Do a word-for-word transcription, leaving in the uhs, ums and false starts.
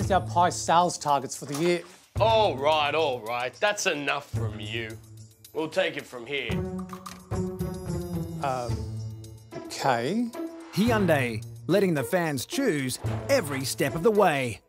missed our pie sales targets for the year. All right, all right. That's enough from you. We'll take it from here. Um, okay. Hyundai, letting the fans choose every step of the way.